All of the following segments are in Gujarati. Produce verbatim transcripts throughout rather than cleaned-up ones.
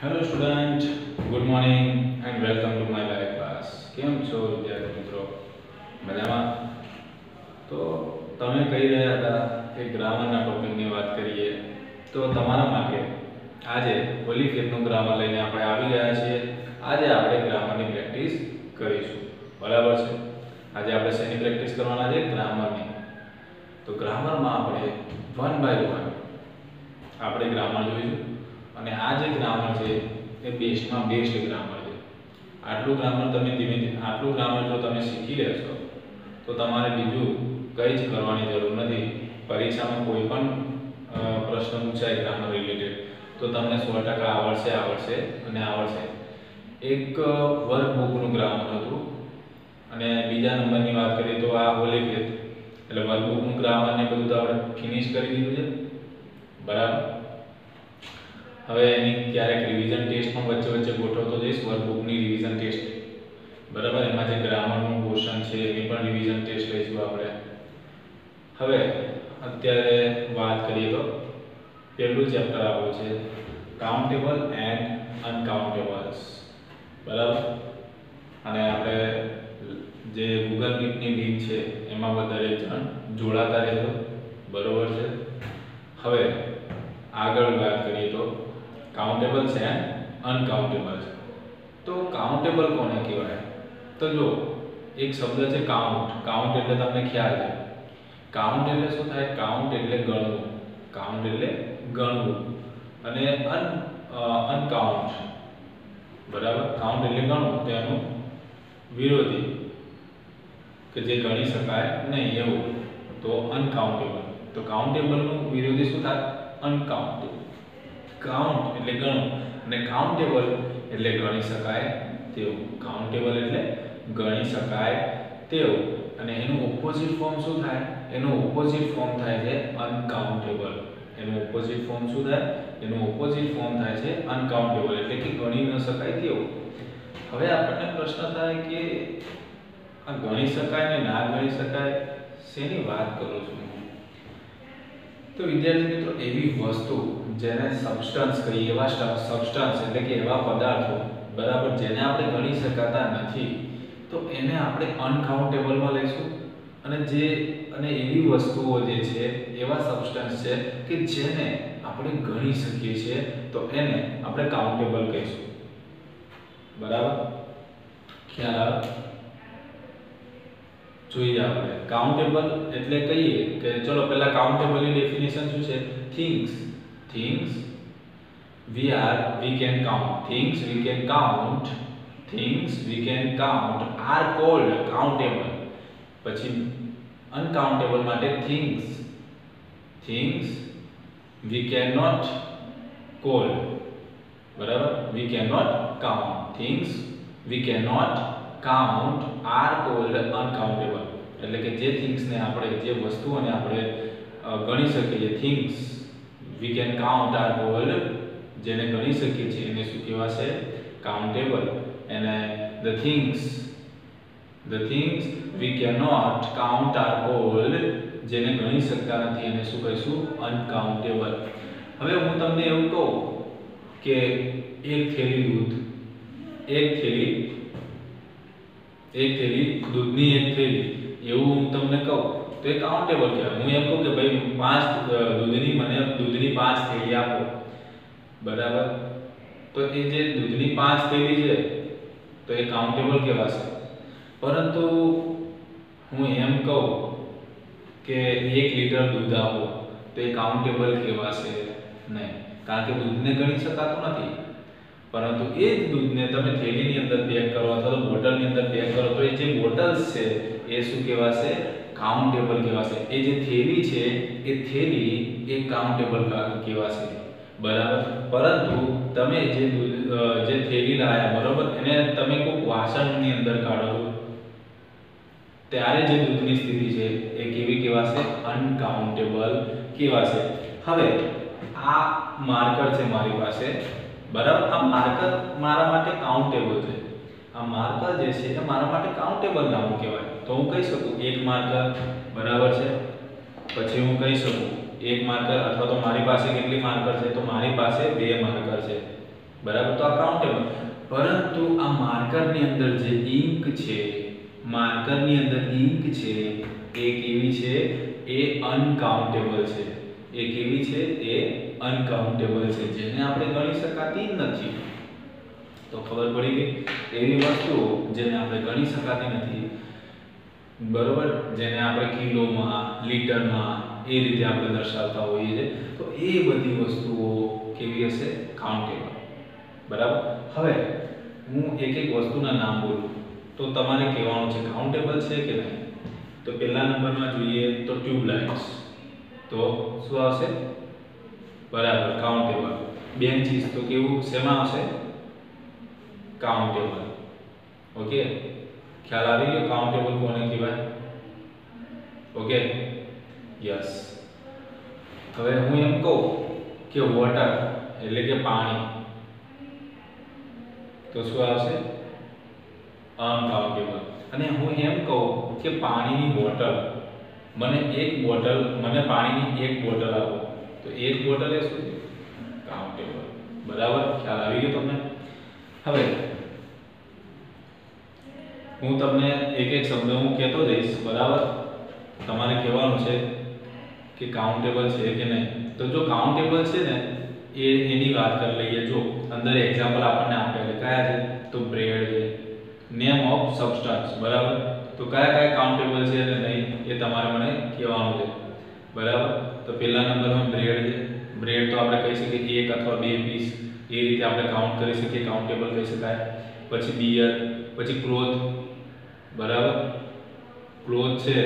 Hello student, good morning and welcome to my live class. કેમ છો વિદ્યાર્થી મિત્રો? મજામાં? તો તમે કહી રહ્યા હતા કે ગ્રામરના ટોપિકની વાત કરીએ, તો તમારા માટે આજે ઓલી ફેરનું ગ્રામર લઈને આપણે આવી ગયા છીએ. આજે આપણે ગ્રામરની પ્રેક્ટિસ કરીશું, બરાબર છે? આજે આપણે શેની પ્રેક્ટિસ કરવાના છે? ગ્રામરની. તો ગ્રામરમાં આપણે વન બાય વન આપણે ગ્રામર જોઈશું. અને આ જે ગ્રામર છે એ બેસ્ટમાં બેસ્ટ ગ્રામર છે. આટલું ગ્રામર તમે ધીમે ધીમે આટલું ગ્રામર જો તમે શીખી લેશો તો તમારે બીજું કંઈ જ કરવાની જરૂર નથી. પરીક્ષામાં કોઈ પણ પ્રશ્ન પૂછાય ગ્રામર રિલેટેડ તો તમને સો ટકા આવડશે આવડશે અને આવડશે. એક વર્કબુકનું ગ્રામર હતું અને બીજા નંબરની વાત કરીએ તો આ હોલી ફેથ, એટલે વર્કબુકનું ગ્રામર ને બધું તો આપણે ફિનિશ કરી દીધું છે, બરાબર. હવે એની ક્યારેક રિવિઝન ટેસ્ટ પણ વચ્ચે વચ્ચે ગોઠવતો જઈશ, વર્કબુકની રિવિઝન ટેસ્ટ, બરાબર. એમાં જે ગ્રામરનું પોર્શન છે એની પણ રિવિઝન ટેસ્ટ લઈશું આપણે. હવે અત્યારે વાત કરીએ તો પહેલું ચેપ્ટર આવ્યું છે કાઉન્ટેબલ એન્ડ અનકાઉન્ટેબલ્સ, બરાબર. અને આપણે જે ગૂગલ મીટની લિંક છે એમાં વધારે જણ જોડાતા રહેજો, બરોબર છે. હવે આગળ વાત કરીએ તો કાઉન્ટેબલ્સ એન્ડ અનકાઉન્ટેબલ્સ. તો કાઉન્ટેબલ કોને કહેવાય? તો જો એક શબ્દ છે કાઉન્ટ. કાઉન્ટ એટલે તમને ખ્યાલ છે. કાઉન્ટ એટલે શું થાય? કાઉન્ટ એટલે ગણવું. કાઉન્ટ એટલે ગણવું. અને અન અનકાઉન્ટ, બરાબર. કાઉન્ટ એટલે ગણવું, તેનું વિરોધી કે જે ગણી શકાય નહીં એવું, તો અનકાઉન્ટેબલ. તો કાઉન્ટેબલનું વિરોધી શું થાય? અનકાઉન્ટેબલ. કાઉન્ટ એટલે ગણવું અને કાઉન્ટેબલ એટલે ગણી શકાય તેવું. કાઉન્ટેબલ એટલે ગણી શકાય તેવું. અને એનું ઓપોઝિટ ફોર્મ શું થાય? એનું ઓપોઝિટ ફોર્મ થાય છે અનકાઉન્ટેબલ. એનું ઓપોઝિટ ફોર્મ શું થાય? એનું ઓપોઝિટ ફોર્મ થાય છે અનકાઉન્ટેબલ, એટલે કે ગણી ન શકાય તેવું. હવે આપણને પ્રશ્ન થાય કે આ ગણી શકાય ને ના ગણી શકાય, શેની વાત કરું છું? તો વિદ્યાર્થી મિત્રો, એવી વસ્તુ જેને સબસ્ટન્સ કહીએ, એવા સબસ્ટન્સ એટલે કે એવા પદાર્થો, બરાબર, જેને આપણે ગણી શકાતા નથી, તો એને આપણે અનકાઉન્ટેબલમાં લઈશું. અને જે અને એવી વસ્તુઓ જે છે, એવા સબસ્ટન્સ છે કે જેને આપણે ગણી શકીએ છીએ, તો એને આપણે કાઉન્ટેબલ કહીશું, બરાબર. ખ્યાલ આવે? જોઈએ આપણે કાઉન્ટેબલ એટલે કહીએ કે ચલો પહેલા કાઉન્ટેબલની ડેફિનેશન શું છે? Things things we are we can count things we can count things we can count are called countable. પછી અનકાઉન્ટેબલ માટે things things we cannot call, બરાબર. we cannot count things we cannot count are called uncountable. એટલે કે જે things ને આપણે, જે વસ્તુઓને આપણે ગણી શકીએ, things we can count are called, જેને ગણી શકીએ છીએ એને શું કહેવાશે? કાઉન્ટેબલ. અને the things the things we cannot count are called, જેને ગણી શકતા નથી એને શું કહીશું? અનકાઉન્ટેબલ. હવે હું તમને એવું કહું કે એક થેલી દૂધ, એક થેલી એક થેલી દૂધની એક થેલી, એવું હું તમને કહું તો એ કાઉન્ટેબલ કહેવાય. હું એમ કહું કે ભાઈ પાંચ દૂધની મને દૂધની પાંચ થેલી આપો, બરાબર. તો એ જે દૂધની પાંચ થેલી છે તો એ કાઉન્ટેબલ કહેવાશે. પરંતુ હું એમ કહું કે એક લીટર દૂધ આપો તો એ કાઉન્ટેબલ કહેવાશે નહીં, કારણ કે દૂધને ગણી શકાતું નથી. પરંતુ એ જ દૂધને તમે થેલીની અંદર પેક કરો અથવા તો બોટલની અંદર પેક કરો તો એ જે બોટલ્સ છે એ શું કહેવાશે? કાઉન્ટેબલ કહેવાશે. એ જે થેલી છે એ થેલી એ કાઉન્ટેબલ કહેવાશે, બરાબર. પરંતુ તમે જે જે થેલી લાયા, બરાબર, એને તમે કોઈ વાસણની અંદર કાઢો છો ત્યારે જે દૂધની સ્થિતિ છે એ કેવી કહેવાશે? અનકાઉન્ટેબલ કહેવાશે. હવે આ માર્કર છે મારી પાસે, બરાબર. આ માર્કર મારા માટે કાઉન્ટેબલ છે. આ માર્કર જે છે એ મારા માટે કાઉન્ટેબલ નામ કહેવાય. તો હું કહી શકું એક માર્કર, બરાબર છે. પછી હું કહી શકું એક માર્કર, અથવા તો મારી પાસે કેટલી માર્કર છે? તો મારી પાસે બે માર્કર છે, બરાબર, તો આ કાઉન્ટેબલ. પરંતુ આ માર્કરની અંદર જે ઇંક છે, માર્કરની અંદર ઇંક છે એ કેવી છે? એ અનકાઉન્ટેબલ છે. એ કેવી છે? એ અનકાઉન્ટેબલ છે, જેને આપણે ગણી શકાતી નથી. તો ખબર પડી ગઈ, એવી વસ્તુઓ જેને આપણે ગણી શકાતી નથી, બરોબર, જેને આપણે કિલોમાં, લીટરમાં એ રીતે આપણે દર્શાવતા હોઈએ છીએ, તો એ બધી વસ્તુઓ કેવી હશે? કાઉન્ટેબલ. બરાબર. હવે હું એક એક વસ્તુના નામ બોલું તો તમારે કહેવાનું છે કાઉન્ટેબલ છે કે નહીં. તો પહેલા નંબરમાં જોઈએ તો ટ્યુબલાઇટ્સ. તો શું આવશે? બરાબર, કાઉન્ટેબલ. બેન્ચીસ તો કેવું, શેમાં આવશે? કાઉન્ટેબલ. ઓકે, ખ્યાલ આવી ગયો કાઉન્ટેબલ કોને કહેવાય? Okay, yes. હવે હું એમ કહું કે વોટર એટલે કે પાણી, તો શું આવશે? અનકાઉન્ટેબલ. અને હું એમ કહું કે પાણીની બોટલ, મને એક બોટલ, મને પાણીની એક બોટલ આપો, તો એક બોટલ એ શું છે? કાઉન્ટેબલ. બરાબર, ખ્યાલ આવી ગયો તમને? હવે હું તમને એક એક શબ્દ હું કહેતો જઈશ, બરાબર, તમારે કહેવાનું છે કે કાઉન્ટેબલ છે કે નહીં. તો જો કાઉન્ટેબલ છે ને એ એની વાત કરી લઈએ. જો અંદર એક્ઝામ્પલ આપણને આપેલા કયા છે? તો બ્રેડ છે, નેમ ઓફ સબસ્ટન્સ. બરાબર, તો કયા કયા કાઉન્ટેબલ છે અને નહીં એ તમારે મને કહેવાનું છે. બરાબર, તો પહેલા નંબરમાં બ્રેડ છે. બ્રેડ તો આપણે કહી શકીએ એક અથવા બે પીસ, એ રીતે આપણે કાઉન્ટ કરી શકીએ, કાઉન્ટેબલ કહી શકાય. પછી બિયર, પછી ક્લોથ. બરાબર, ક્લોથ છે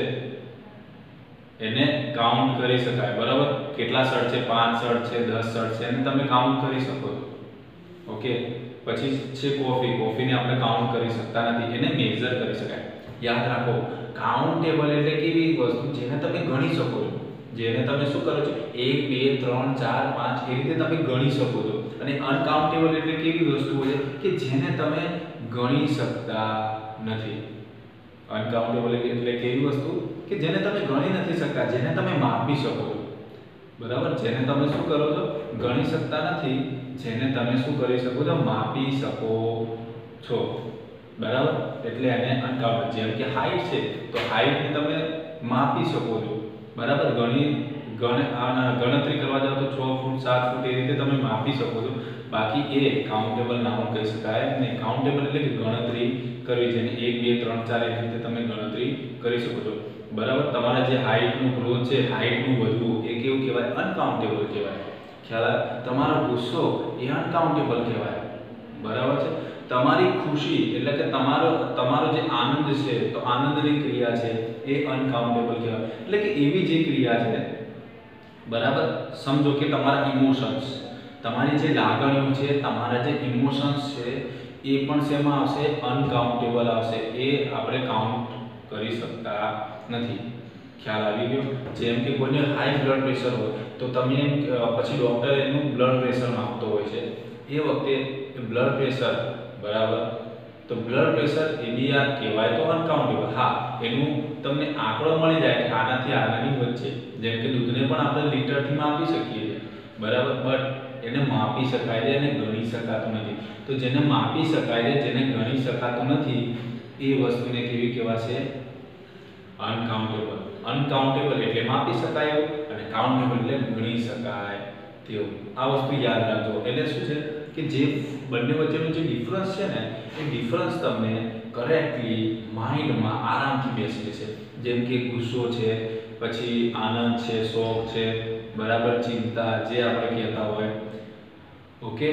એને કાઉન્ટ કરી શકાય. બરાબર, કેટલા શર્ટ છે? પાંચ શર્ટ છે, દસ શર્ટ છે, એને તમે કાઉન્ટ કરી શકો છો. ઓકે, પછી છે કોફી. કોફીને આપણે કાઉન્ટ કરી શકતા નથી, એને મેઝર કરી શકાય. યાદ રાખો, કાઉન્ટેબલ એટલે કેવી વસ્તુ જેને તમે ગણી શકો છો, જેને તમે શું કરો છો? એક, બે, ત્રણ, ચાર, પાંચ એ રીતે તમે ગણી શકો છો. અને અનકાઉન્ટેબલ એટલે કેવી વસ્તુઓ છે કે જેને તમે ગણી શકતા નથી. અનકાઉન્ટેબલ એટલે કેવી વસ્તુ કે જેને તમે ગણી નથી શકતા, જેને તમે માપી શકો છો. બરાબર, જેને તમે શું કરો છો? ગણી શકતા નથી, જેને તમે શું કરી શકો છો? માપી શકો છો. બરાબર, એટલે એને અનકાઉન્ટેબલ. જેમ કે હાઈટ છે, તો હાઈટને તમે માપી શકો છો. બરાબર, ગણી ગણતરી કરવા જાવ તો છ ફૂટ, સાત ફૂટ એ રીતે તમે માપી શકો છો. બાકી એ કાઉન્ટેબલ નામ કહી શકાય નહીં. કાઉન્ટેબલ એટલે કે ગણતરી કરવી, જેને એક, બે, ત્રણ, ચાર એ રીતે તમે ગણતરી કરી શકો છો. બરાબર, તમારા જે હાઈટનું ગ્રોથ છે, હાઈટનું વધવું એ કેવું કહેવાય? અનકાઉન્ટેબલ કહેવાય. ખ્યાલ? તમારો ગુસ્સો એ અનકાઉન્ટેબલ કહેવાય. બરાબર છે. તમારી ખુશી એટલે કે તમારો તમારો જે આનંદ છે, તો આનંદની ક્રિયા છે એ અનકાઉન્ટેબલ કહેવાય. એટલે કે એવી જે ક્રિયા છે, બરાબર, સમજો કે તમારા ઇમોશન્સ, તમારી જે લાગણીઓ છે, તમારા જે ઇમોશન્સ છે એ પણ શેમાં આવશે? અનકાઉન્ટેબલ આવશે. એ આપણે કાઉન્ટ કરી શકતા નથી. ખ્યાલ આવી ગયો? જેમ કે કોઈને હાઈ બ્લડ પ્રેશર હોય તો તમે પછી ડોક્ટર એનું બ્લડ પ્રેશર માપતો હોય છે, એ વખતે બ્લડ પ્રેશર, બરાબર, તો બ્લડ પ્રેશર એ બી આ કહેવાય તો અનકાઉન્ટેબલ. હા, એનું તમને આંકડો મળી જાય કે આનાથી આનાની વચ્ચે, જેમ કે દૂધને પણ આપણે લીટરથી માપી શકીએ છીએ. બરાબર, બટ એને માપી શકાય છે, એને ગણી શકાતું નથી. તો જેને માપી શકાય છે, જેને ગણી શકાતું નથી, એ વસ્તુને કેવી કહેવાશે? અનકાઉન્ટેબલ. અનકાઉન્ટેબલ એટલે માપી શકાય એવું, અને કાઉન્ટેબલ એટલે ગણી શકાય તેવું. આ વસ્તુ યાદ રાખજો. એટલે શું છે કે જે બંને વચ્ચેનો જે ડિફરન્સ છે ને, એ ડિફરન્સ તમને કરેક્ટલી માઇન્ડમાં આરામથી બેસી જશે. જેમ કે ગુસ્સો છે, પછી આનંદ છે, શોખ છે, બરાબર, ચિંતા જે આપણે કહેતા હોય. ઓકે,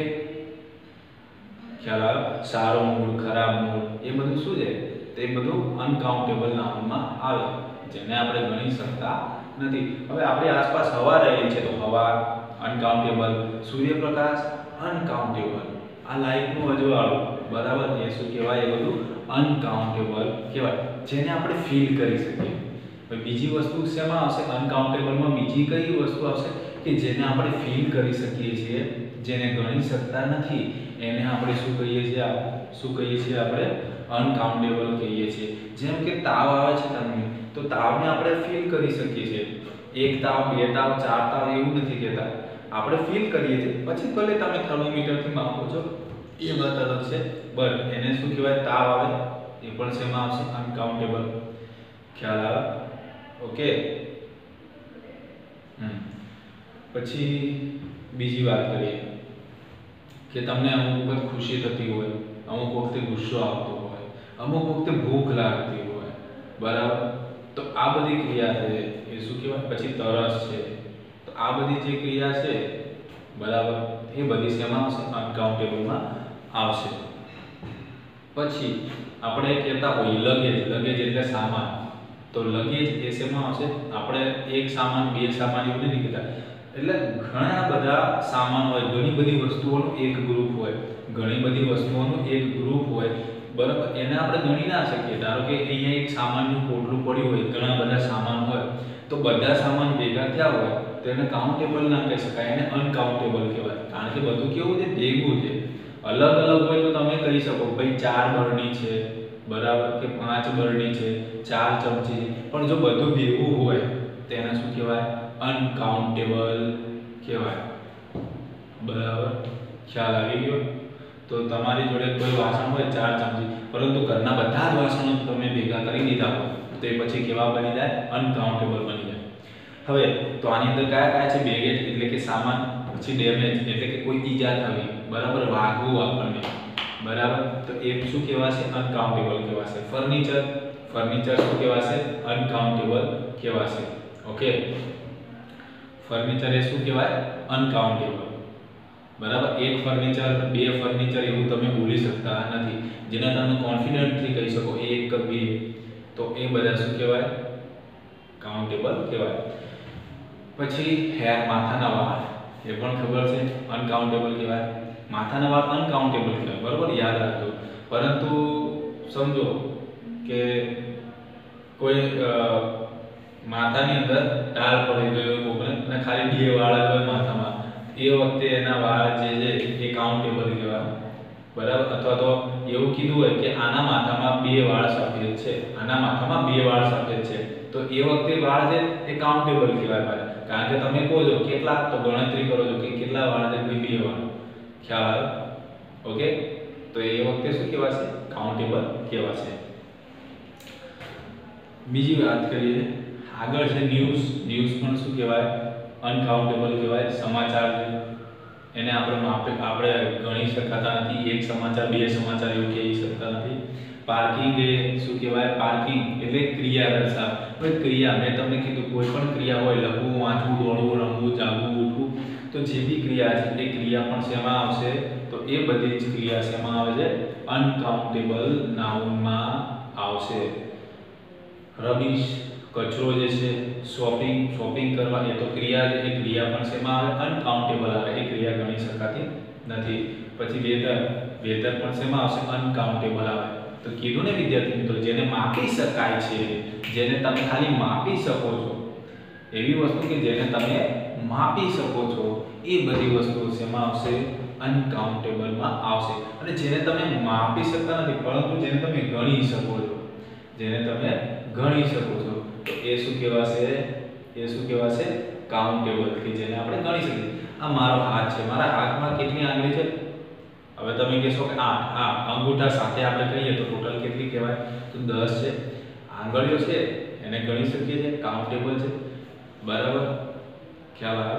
ખ્યાલ આવે? સારો મૂડ, ખરાબ મૂડ, એ બધું શું છે? તે બધું અનકાઉન્ટેબલ નામમાં આવે, જેને આપણે ગણી શકતા નથી. હવે આપણી આસપાસ હવા રહેલી છે, તો હવા અનકાઉન્ટેબલ. સૂર્યપ્રકાશ અનકાઉન્ટેબલ. આ લાઇટનું અજવાળું, બરાબર, એ શું કહેવાય? એ બધું અનકાઉન્ટેબલ કહેવાય, જેને આપણે ફીલ કરી શકીએ. હવે બીજી વસ્તુ શેમાં આવશે? અનકાઉન્ટેબલમાં બીજી કઈ વસ્તુ આવશે કે જેને આપણે ફીલ કરી શકીએ છીએ, જેને ગણી શકતા નથી, એને આપણે શું કહીએ છીએ? શું કહીએ છીએ આપણે? અનકાઉન્ટેબલ કહીએ છીએ. જેમ કે તાવ આવે છે તમને, તો તાવને આપણે ફીલ કરી શકીએ છીએ. એક તાવ, બે તાવ, ચાર તાવ એવું નથી કહેતા. આપણે ફીલ કરીએ છીએ, પછી ભલે તમે થર્મોમીટરથી માપો છો એ વાત અલગ છે, બટ એને શું કહેવાય, તાવ આવે એ પણ શેમાં આવશે, અનકાઉન્ટેબલ. ખ્યાલ આવે? ઓકે. હમ પછી બીજી વાત કરીએ કે તમને અમુક વખત ખુશી થતી હોય, અમુક વખતે ગુસ્સો આવતો હોય, અમુક વખતે ભૂખ લાગતી હોય, બરાબર? તો આ બધી ક્રિયા છે એ શું કહેવાય? પછી તરસ છે, તો આ બધી જે ક્રિયા છે, બરાબર, એ બધી શેમાં આવશે? અનકાઉન્ટેબલમાં આવશે. પછી આપણે કહેતા હોઈએ લગેજ, લગેજ એટલે સામાન. તો લગેજ એ શેમાં આવશે? આપણે એક સામાન, બે સામાન એવું નથી કહેતા, એટલે ઘણા બધા સામાન હોય, ઘણી બધી વસ્તુઓનું એક ગ્રુપ હોય, ઘણી બધી વસ્તુઓનું એક ગ્રુપ હોય, બરાબર? એને આપણે ગણી ના શકીએ. ધારો કે અહીંયા એક સામાનનું પોટલું પડ્યું હોય, ઘણા બધા સામાન હોય, તો બધા સામાન ભેગા થયા હોય તો એને કાઉન્ટેબલ ના કહી શકાય, એને અનકાઉન્ટેબલ કહેવાય. કારણ કે બધું કેવું છે? ભેગું છે. અલગ અલગ હોય તો તમે કહી શકો ભાઈ ચાર બરણી છે, બરાબર, કે પાંચ બરણી છે, ચાર ચમચી છે, પણ જો બધું ભેગું હોય તો એને શું કહેવાય? અનકાઉન્ટેબલ કહેવાય. બરાબર, ખ્યાલ આવી ગયો? તો તમારી જોડે કોઈ વાસણ હોય ચાર ચમચી, પરંતુ ઘરના બધા જ વાસણો તમે ભેગા કરી દીધા હોય તો એ પછી કેવા બની જાય? અનકાઉન્ટેબલ બની જાય. હવે તો આની અંદર કયા કયા છે? બેગેજ એટલે કે સામાન, પછી ડેમેજ એટલે કે કોઈ ઈજા થવી, બરાબર, વાગવું આપણને, બરાબર, તો એ શું કહેવાશે? અનકાઉન્ટેબલ કહેવાશે. ફર્નિચર, ફર્નિચર શું કહેવાશે? અનકાઉન્ટેબલ કહેવાશે. ઓકે, ફર્નિચર એ શું કહેવાય? અનકાઉન્ટેબલ. બરાબર, એક ફર્નિચર, બે ફર્નિચર એવું તમે બોલી શકતા નથી, જેને તમે કોન્ફિડન્ટલી કહી શકો એક કે બે, તો એ બધા શું કહેવાય? કાઉન્ટેબલ કહેવાય. પછી હેર, માથાના વાળ, એ પણ ખબર છે અનકાઉન્ટેબલ કહેવાય. માથાના વાળ અનકાઉન્ટેબલ કહેવાય, બરાબર, યાદ રાખજો. પરંતુ સમજો કે કોઈ માથાની અંદર ડાળ પડી ગયો કોકને અને ખાલી બે વાળ જ હોય માથામાં, એ વખતે એના વાળ જે છે એ કાઉન્ટેબલ કહેવાય, બરાબર. અથવા તો એવું કીધું હોય કે આના માથામાં બે વાળ સફેદ છે, આના માથામાં બે વાળ સફેદ છે, તો એ વખતે વાળ છે એ કાઉન્ટેબલ કહેવાય ભાઈ. કારણ કે તમે કહો છો કેટલા, તો ગણતરી કરો છો કે કેટલા વાળ છે, બે વાળ. ખ્યાલ આવે? ઓકે, તો એ વખતે શું કહેવાશે? કાઉન્ટેબલ કહેવાશે. બીજી વાત કરીએ આગળ છે ન્યૂઝ. ન્યૂઝ પણ શું કહેવાય? અનકાઉન્ટેબલ કહેવાય. સમાચાર છે, એને આપણે માપે આપણે ગણી શકાતા નથી, એક સમાચાર, બે સમાચાર એવું કહી શકતા નથી. પાર્કિંગ એ શું કહેવાય? પાર્કિંગ એટલે ક્રિયા દર્શાવે. હવે ક્રિયા, મેં તમને કીધું કોઈ પણ ક્રિયા હોય, લખવું, વાંચવું, દોડવું, રમવું, જાગવું, ઉઠવું, તો જે બી ક્રિયા છે એ ક્રિયા પણ શેમાં આવશે? તો એ બધી જ ક્રિયા શેમાં આવે છે? અનકાઉન્ટેબલ નાઉનમાં આવશે. રબીશ, કચરો જે છે, શોપિંગ, શોપિંગ કરવા, એ તો ક્રિયા છે, એ ક્રિયા પણ શેમાં આવે? અનકાઉન્ટેબલ આવે, એ ક્રિયા ગણી શકાતી નથી. પછી વેધર, વેધર પણ શેમાં આવશે? અનકાઉન્ટેબલ આવે. તો કીધું ને વિદ્યાર્થી મિત્રો, જેને માપી શકાય છે, જેને તમે ખાલી માપી શકો છો, એવી વસ્તુ કે જેને તમે માપી શકો છો, એ બધી વસ્તુઓ શેમાં આવશે? અનકાઉન્ટેબલમાં આવશે. અને જેને તમે માપી શકતા નથી પરંતુ જેને તમે ગણી શકો છો, જેને તમે ગણી શકો છો, તો એ શું કહેવાશે? એ શું કહેવાશે? કાઉન્ટેબલ, કે જેને આપણે ગણી શકીએ. આ મારો હાથ છે, મારા હાથમાં કેટલી આંગળી છે? હવે તમે કહેશો કે આઠ. આ અંગૂઠા સાથે આપણે કહીએ તો ટોટલ કેટલી કહેવાય? તો દસ છે. આંગળીઓ છે એને ગણી શકીએ છીએ, કાઉન્ટેબલ છે, બરાબર, ખ્યાલ આવે?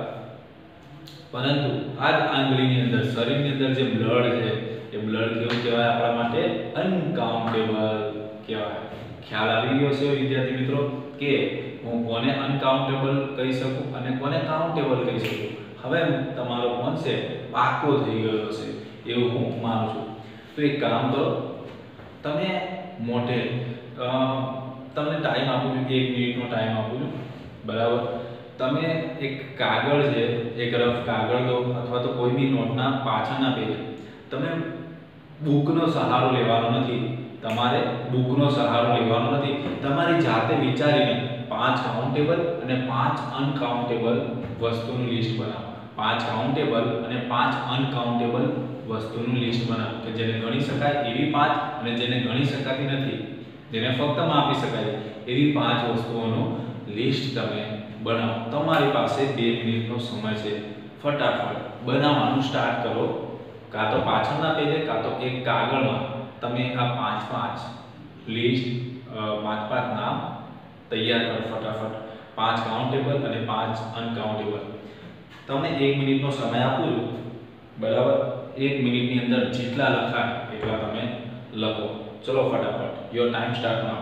પરંતુ આ જ આંગળીની અંદર, શરીરની અંદર જે બ્લડ છે, એ બ્લડ કેવું કહેવાય આપણા માટે? અનકાઉન્ટેબલ કહેવાય. ખ્યાલ આવી ગયો છે વિદ્યાર્થી મિત્રો કે હું કોને અનકાઉન્ટેબલ કહી શકું અને કોને કાઉન્ટેબલ કહી શકું? હવે તમારો કોન્સેપ્ટ પાકો થઈ ગયો છે એવું હું માનું છું. તો એક કામ કરો, તમે મોઢે તમને ટાઈમ આપું છું, એક મિનિટનો ટાઈમ આપું છું, બરાબર. તમે એક કાગળ છે, એક રફ કાગળ લો અથવા તો કોઈ બી નોટના પાછળના પેજ, તમે બુકનો સહારો લેવાનો નથી, તમારે બુકનો સહારો લેવાનો નથી. તમારી જાતે વિચારીને પાંચ કાઉન્ટેબલ અને પાંચ અનકાઉન્ટેબલ વસ્તુનું લિસ્ટ બનાવો. પાંચ કાઉન્ટેબલ અને પાંચ અનકાઉન્ટેબલ વસ્તુનું લિસ્ટ બનાવો કે જેને ગણી શકાય એવી પાંચ અને જેને ગણી શકાતી નથી, જેને ફક્ત માપી શકાય એવી પાંચ વસ્તુઓનું લિસ્ટ તમે બનાવો. તમારી પાસે બે મિનિટનો સમય છે. ફટાફટ બનાવવાનું સ્ટાર્ટ કરો, કાં તો પાછળના પેજે કાં તો એક કાગળમાં તમે આ પાંચ પાંચ લિસ્ટ પાંચ પાંચ નામ તૈયાર કરો ફટાફટ, પાંચ કાઉન્ટેબલ અને પાંચ અનકાઉન્ટેબલ. તમને એક મિનિટનો સમય આપું છું, બરાબર? એક મિનિટની અંદર જેટલા લખાય એટલા તમે લખો. ચલો ફટાફટ, your time start now.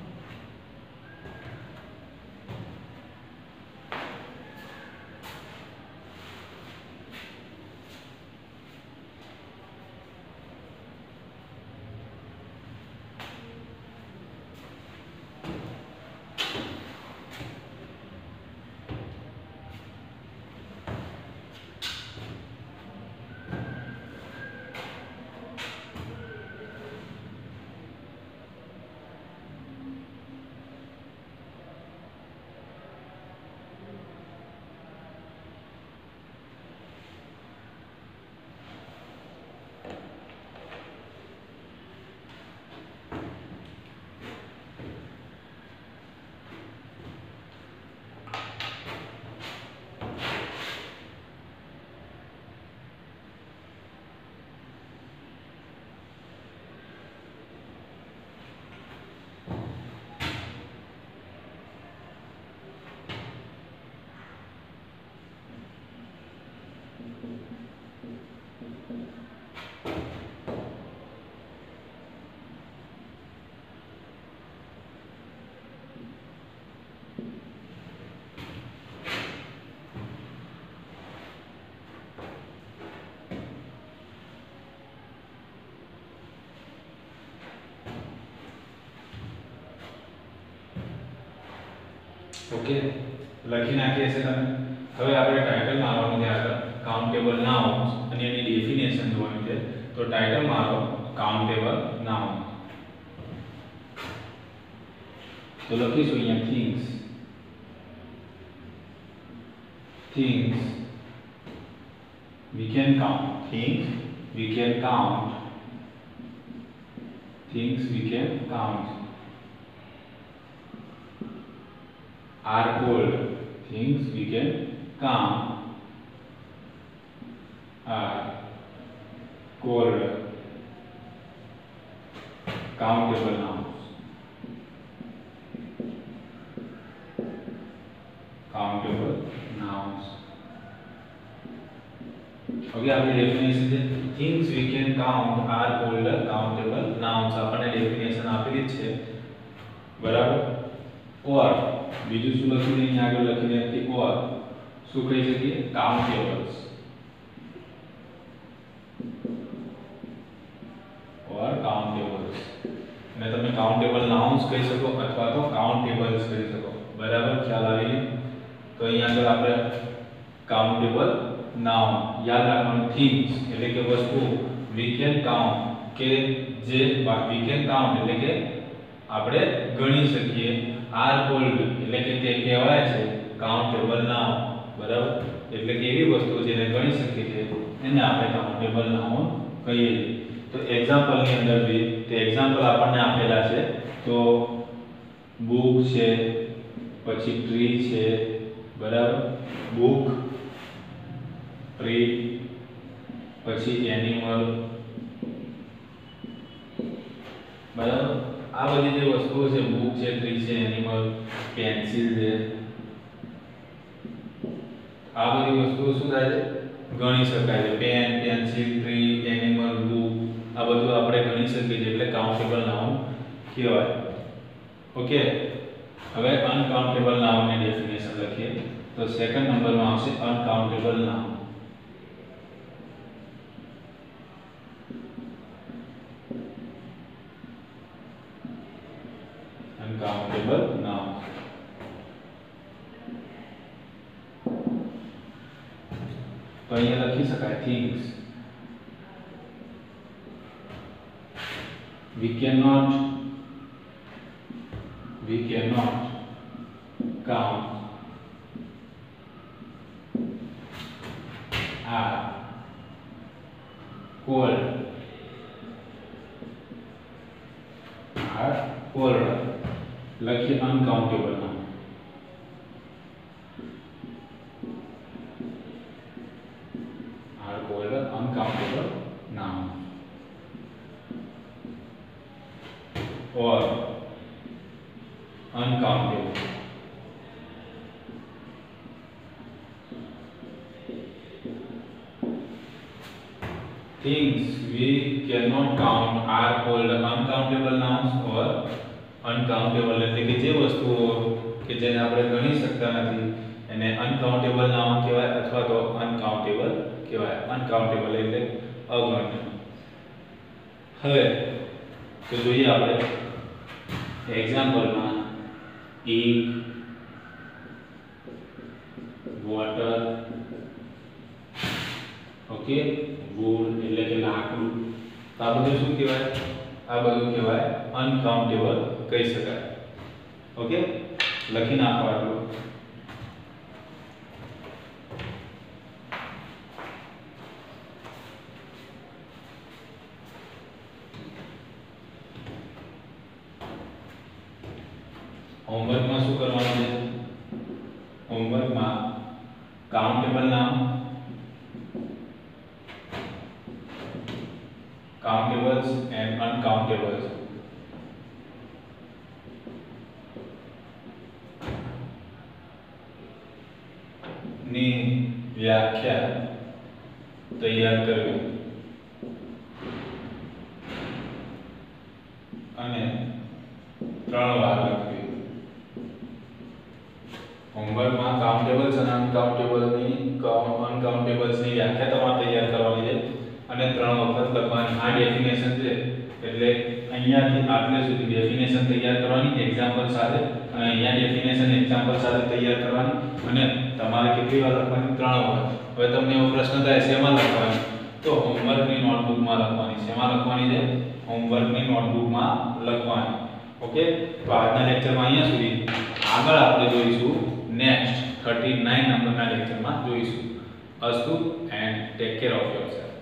Okay, લખી નાખીએ છે તમે. હવે આપણે ટાઇટલમાં આવવાનું છે આગળ, કાઉન્ટેબલ નાઉન્સ, અને એની ડેફિનેશન જોવાની છે. તો ટાઇટલમાં આવો કાઉન્ટેબલ નાઉન. તો લખીશું અહીંયા things. Things we can count. Things we can count. Things we can count are called. Things we can count are called countable nouns. Countable nouns. Okay, આપણી ડેફિનેશન છે things we can count are called countable nouns. આપણને ડેફિનેશન આપેલી જ છે, બરાબર? ઓર બીજું શું લખી દઈએ? અહીંયા આગળ લખી દઈએ કે ઓર શું કહી શકીએ? કાઉન્ટેબલ્સ. ઓર કાઉન્ટેબલ્સ. અને તમે કાઉન્ટેબલ નાઉન્સ કહી શકો અથવા તો કાઉન્ટેબલ્સ કહી શકો, બરાબર? ખ્યાલ આવી ગયો? તો અહીંયા આગળ આપણે કાઉન્ટેબલ નાઉન યાદ રાખવાનું. થિંગ્સ એટલે કે વસ્તુ, વી કેન કાઉન્ટ કે જે વી કેન કાઉન્ટ એટલે કે આપણે ગણી શકીએ, આર કોલ્ડ એટલે કે તે કહેવાય છે કાઉન્ટેબલ નાઉન, બરાબર? એટલે કે એવી વસ્તુ જેને ગણી શકીએ છીએ એને આપણે કાઉન્ટેબલ નાઉન કહીએ છીએ. તો એક્ઝામ્પલ ની અંદર બી તે એક્ઝામ્પલ આપણને આપેલા છે. તો બુક છે, પછી ટ્રી છે, બરાબર? બુક, ટ્રી, પછી એનિમલ, બરાબર? આ બધી જે વસ્તુઓ છે, બુક છે, ટ્રી છે, એનિમલ, પેન્સિલ છે, આ બધી વસ્તુઓ શું થાય છે? ગણી શકાય છે. Pen, pencil, tree, animal, book, આ બધું આપણે ગણી શકીએ છીએ એટલે કાઉન્ટેબલ નાઉન કહેવાય. ઓકે, હવે અનકાઉન્ટેબલ નાઉનની ડેફિનેશન લખીએ. તો સેકન્ડ નંબરમાં આવશે અનકાઉન્ટેબલ નાઉન. Uncountable nouns. તો અહીંયા લખી શકાય things. We cannot we cannot count are called are called લખીએ અનકાઉન્ટેબલ નાઉન. अनकाउंटेबल नाउन और uncountable things we cannot count are called uncountable nouns or uncountable એટલે કે જે વસ્તુઓ કે જેને આપણે ગણી શકતા નથી એને uncountable નાઉન કહેવાય અથવા તો uncountable કહેવાય. uncountable એટલે અગણ્ય. હવે તો જોઈએ આપણે એક્ઝામ્પલમાં ink, water, ઓકે, wood એટલે કે લાકડું. તો આ બધું શું કહેવાય? આ બધું કહેવાય અનકાઉન્ટેબલ કહી શકાય. ઓકે, લખી નાખો આટલું. હોમવર્કમાં શું કરવાનું છે? હોમવર્કમાં કાઉન્ટેબલ નામ, કાઉન્ટેબલ્સ એન્ડ અનકાઉન્ટેબલ્સ ની વ્યાખ્યા તૈયાર કરવી અને ત્રણ વાર લખવી. હોમવર્કમાં કાઉન્ટેબલ્સ અને અનકાઉન્ટેબલની અનકાઉન્ટેબલ્સની વ્યાખ્યા તમારે તૈયાર કરવાની છે અને ત્રણ વખત લખવાની. આ ડેફિનેશન છે એટલે અહીંયાથી આટલે સુધી ડેફિનેશન તૈયાર કરવાની એક્ઝામ્પલ સાથે અને અહીંયા ડેફિનેશન એક્ઝામ્પલ સાથે તૈયાર કરવાની અને તમારે કેટલી વાર લખવાની? ત્રણ વખત. હવે તમને એવો પ્રશ્ન થાય શેમાં લખવાની? તો હોમવર્કની નોટબુકમાં લખવાની. શેમાં લખવાની છે? હોમવર્કની નોટબુકમાં લખવાની. ઓકે, તો આજના લેક્ચરમાં અહીંયા સુધી. આગળ આપણે જોઈશું નેક્સ્ટ થર્ટી નાઇન નંબરના લેક્ચરમાં જોઈશું. અસ્તુ and take care of yourself.